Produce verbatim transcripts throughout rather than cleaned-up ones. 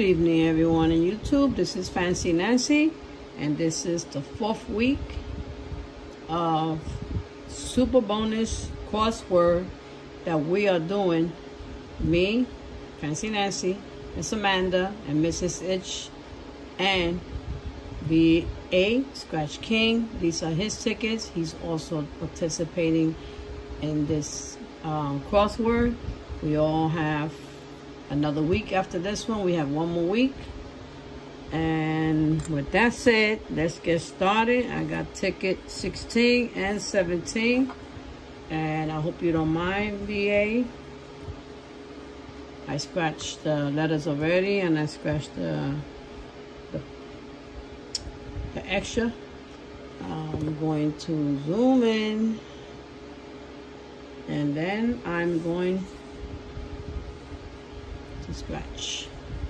evening, everyone on YouTube. This is Fancy Nancy, and this is the fourth week of Super Bonus Crossword that we are doing. Me, Fancy Nancy, Miss Amanda, and Missus Itch, and the A Scratch King. These are his tickets. He's also participating in this um, crossword. We all have another week after this one. We have one more week. And with that said, let's get started. I got ticket sixteen and seventeen. And I hope you don't mind, V A. I scratched the letters already, and I scratched the, the, the extra. I'm going to zoom in. And then I'm going to scratch.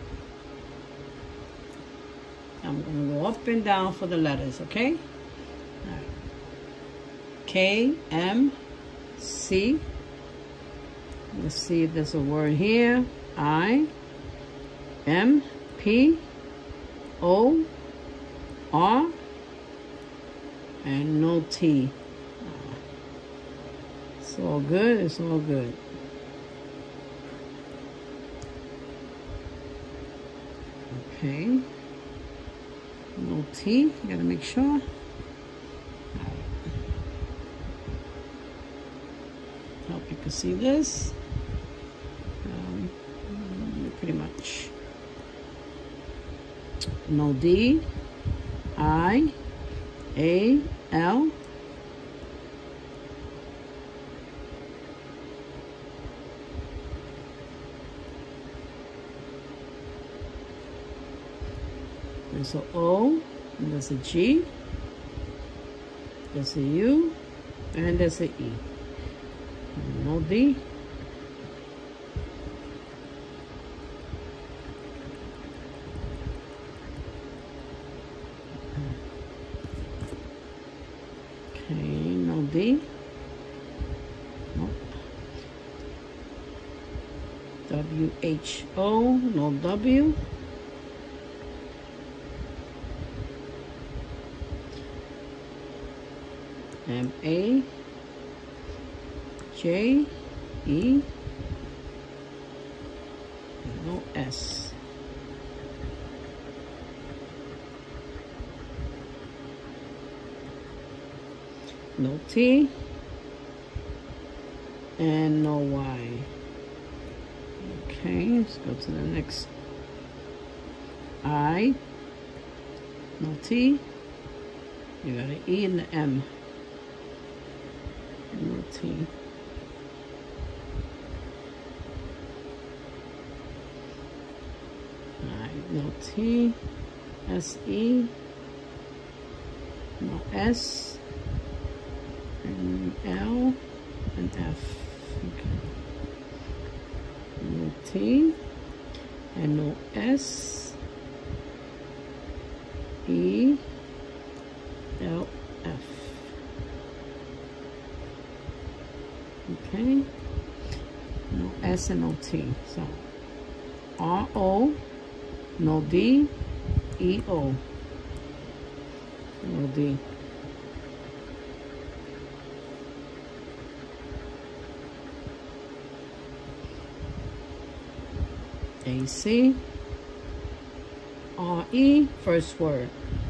I'm going to go up and down for the letters, okay? All right. K, M, C. Let's see if there's a word here. I, M, P, O, R, and no T. It's all good. It's all good. Okay. No T. Gotta make sure. Hope you can see this. Um, pretty much. No D. I. A. L. There's a O, and there's a G, there's a U, and there's a E. No D. Okay, no D. Nope. W H O, no W. M A J E, no S. No T and no Y. Okay, let's go to the next. I, no T. You got an E and an M. No T. Alright, no T. S E. No S. And L and F. Okay. No T. And no S. E. L F. Okay, no S and no T. So R O, no D, E O, no D. A C, R E, first word.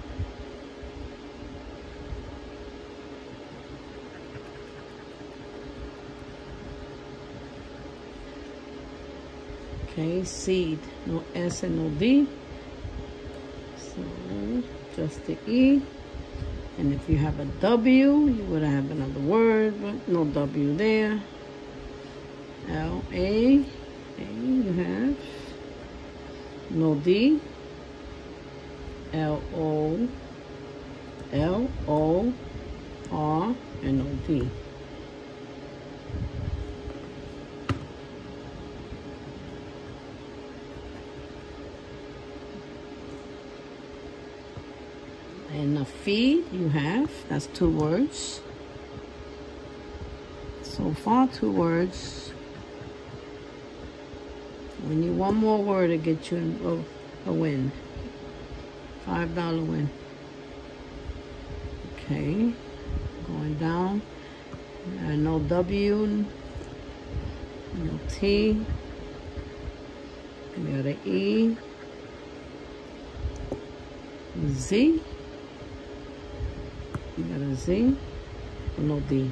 Okay, seed, no S and no D. So just the E. And if you have a W, you would have another word, but no W there. L A, A you have no D. L O, L O R, and no D. And a feed you have, that's two words. So far, two words. We need one more word to get you in, oh, a win. Five dollar win. Okay, going down. Uh, no W, no T. We got an E, Z. We got a Z, no D.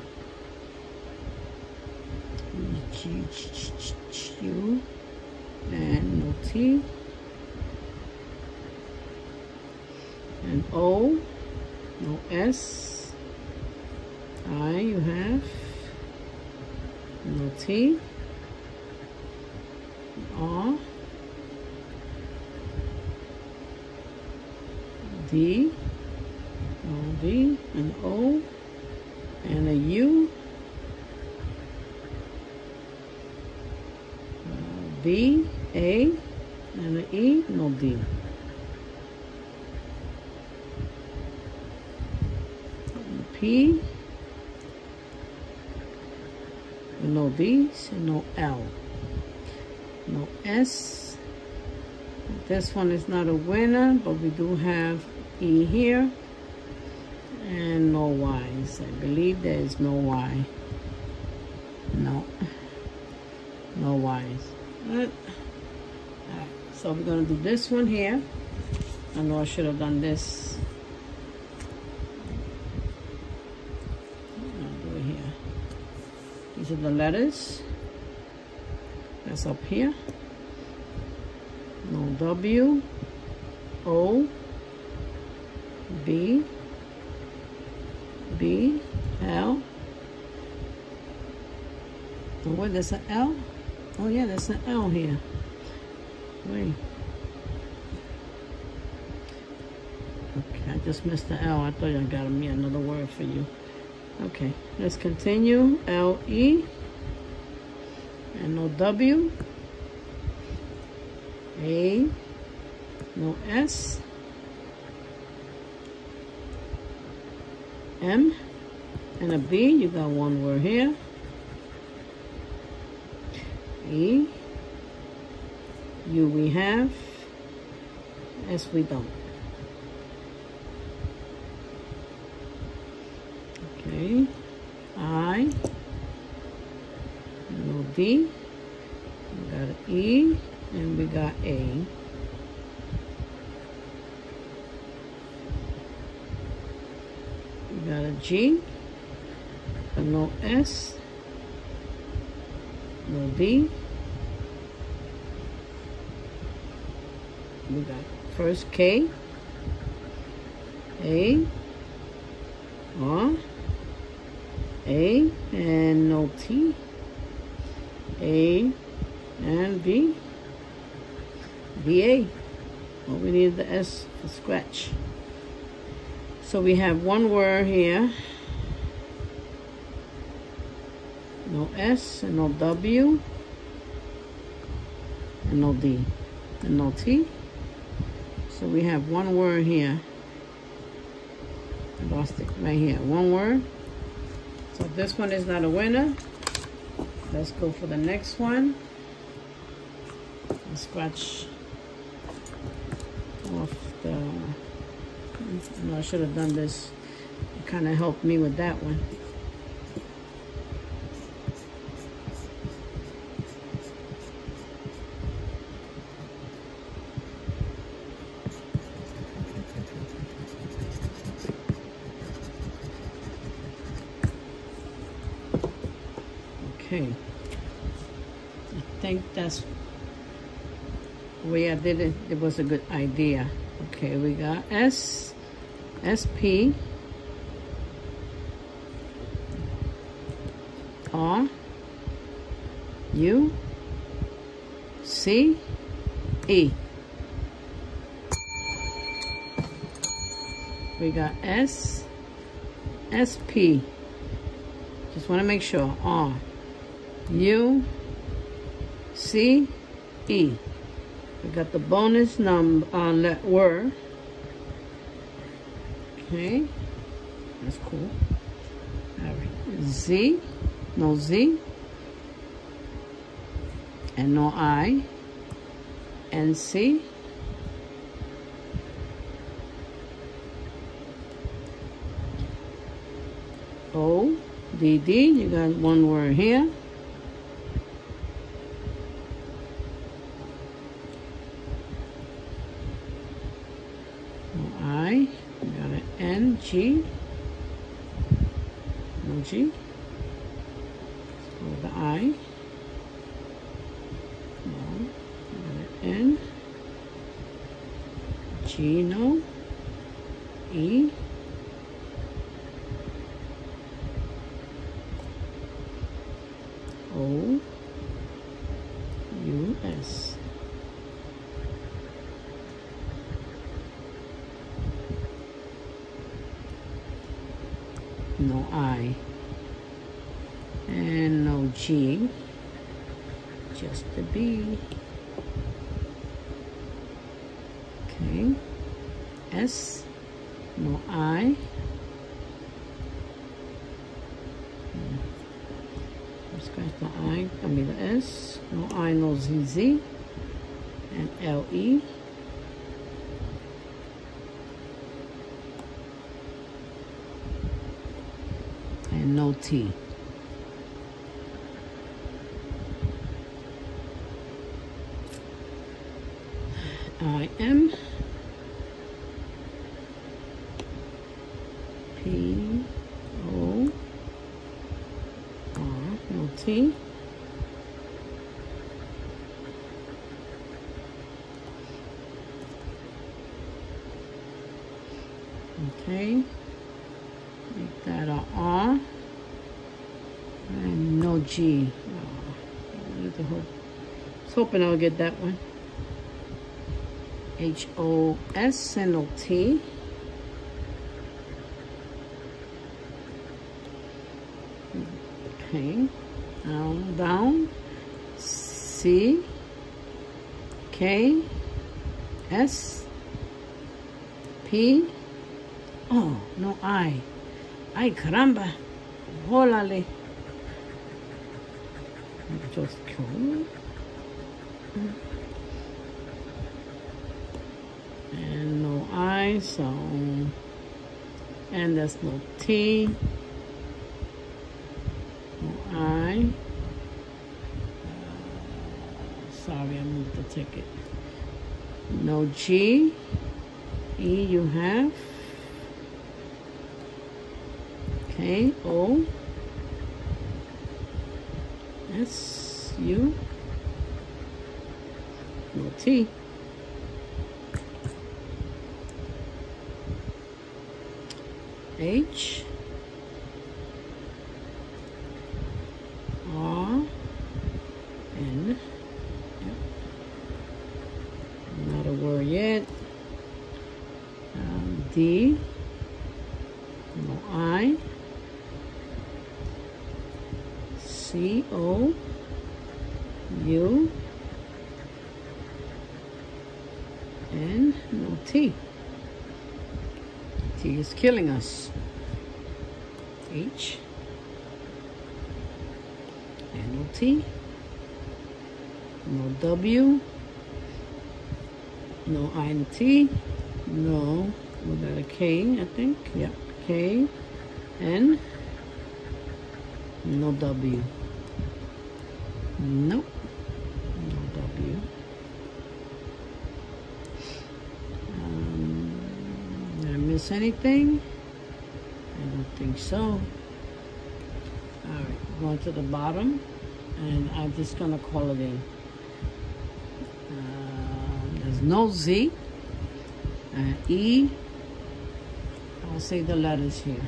G, U, and no T. And O, no S. I, you have no T. R. D, no D, and O, and a U. Uh, B, A, and an E, no D. P, no D's, and no L. No S. This one is not a winner, but we do have E here. And no Y's. I believe there is no Y. No. No Y's. Alright. So we're going to do this one here. I know I should have done this. I'll do it here. These are the letters. That's up here. No W, O, B, B, L. Oh, wait, there's an L? Oh, yeah, there's an L here. Wait. Okay, I just missed the L. I thought I got me another word for you. Okay, let's continue. L, E. And no W, A, no S, M, and a B. You got one word here. E, U we have, S we don't. Okay, I, no D, we got an E, and we got A. We got a G, but no S, no D. We got first K, A, R, A, and no T. A and B. B A. Well, we need the S for scratch. So we have one word here. No S and no W. And no D. And no T. So we have one word here. I lost it right here. One word. So this one is not a winner. Let's go for the next one. Let's scratch off the, I know I should have done this. It kind of helped me with that one. Okay. I think that's the way I did it. It was a good idea. Okay, we got S, S P, R, U, C, E. We got S, S P. Just want to make sure. R, U, C, E. We got the bonus number on that word. Okay, that's cool. All right, Z, no Z, and no I, and C, O, D, D. You got one word here. No I. You got an N, G. No G. So the I. No. You got an N. G, no. E. O. U, S. No I. And no G. Just the B. Okay. S. No I. Scratch the I, I mean the S. No I, no Z, Z. And L, E. And no T. I, M. P, O, R, no T. Okay, make that a R, and no G. Oh, I need to hope. I was hoping I'll get that one. H, O, S, and no T. Okay, down, down, C, K, S, P, oh, no I. Ay, caramba, ólale. Just go. And no I, so, and there's no T. I, uh, sorry, I moved the ticket. No G, E you have. K, O, S, U, no T. H, R, N, yep. Not a word yet. Um, D, no I, C, O, U, and no T. T is killing us. H, and no T, no W, no I and T, no, we got a K, I think, yeah, K, N, no W, nope, no W, um, did I miss anything? I don't think so. All right, going to the bottom, and I'm just gonna call it in. Uh, there's no Z, uh, E, I'll say the letters here.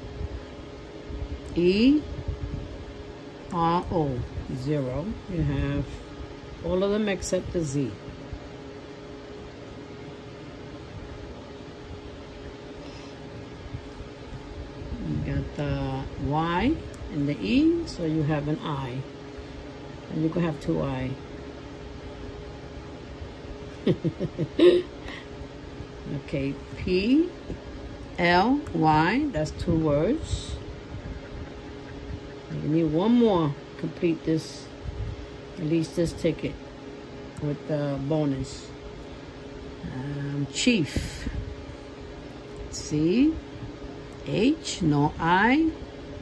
E, R, O, zero. You have all of them except the Z. You got the Y and the E, so you have an I. And you can have two I. Okay, P, L, Y, that's two words. You need one more to complete this, at least this ticket with the bonus. Um, chief. C, H, no I,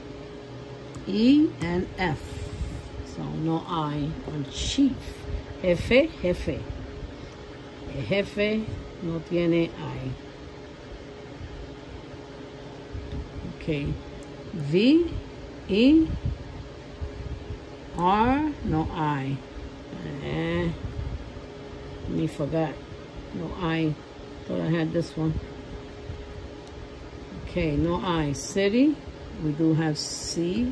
E and F. So no I on chief. Jefe, jefe. El jefe no tiene I. Okay. V, E, R, no I. Eh, me forgot. No I. Thought I had this one. Okay, no I. City. We do have C.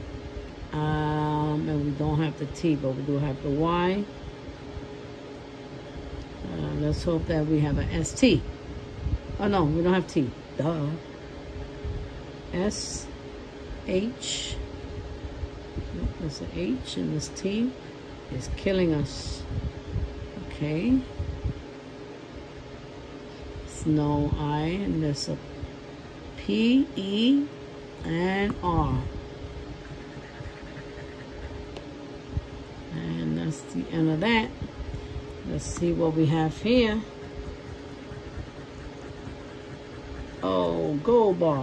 Um, and we don't have the T, but we do have the Y. Uh, let's hope that we have an S T. Oh no, we don't have T. Duh. S, H. Nope, there's an H and this T is killing us. Okay. It's no I and there's a P, E, and R. And that's the end of that. Let's see what we have here. Oh, gold bar.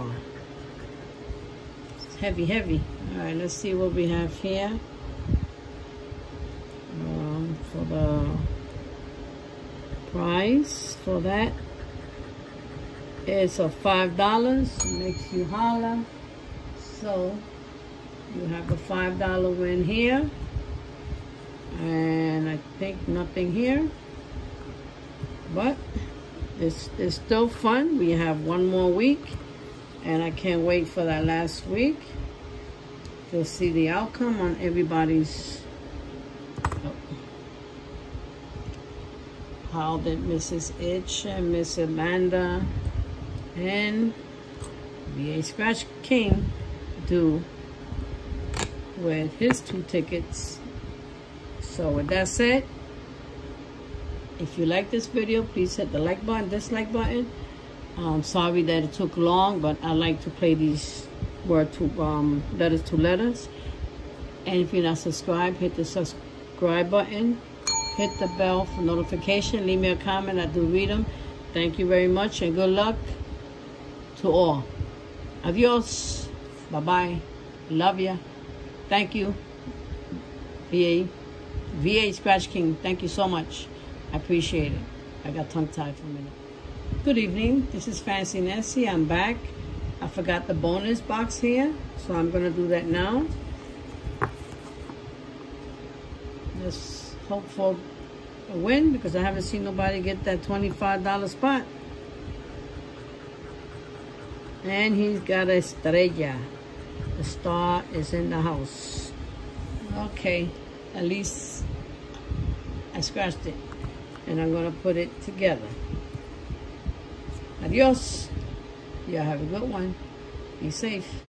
It's heavy, heavy. All right, let's see what we have here. Um, for the price for that, it's a five dollars. Makes you holler. So you have the five dollar win here. And I think nothing here, but it's, it's still fun. We have one more week, and I can't wait for that last week to see the outcome on everybody's. Oh. How did Missus Itch and Miss Amanda and V A Scratch King do with his two tickets? So with that said, if you like this video, please hit the like button, dislike button. I'm sorry that it took long, but I like to play these word to um, letters to letters. And if you're not subscribed, hit the subscribe button. Hit the bell for notification. Leave me a comment. I do read them. Thank you very much and good luck to all. Adios. Bye-bye. Love ya. Thank you. V A. V A Scratch King, thank you so much. I appreciate it. I got tongue-tied for a minute. Good evening. This is Fancy Nancy. I'm back. I forgot the bonus box here, so I'm going to do that now. Let's hope for a win, because I haven't seen nobody get that twenty-five dollar spot. And he's got a estrella. The star is in the house. Okay. At least I scratched it, and I'm going to put it together. Adios. Y'all have a good one. Be safe.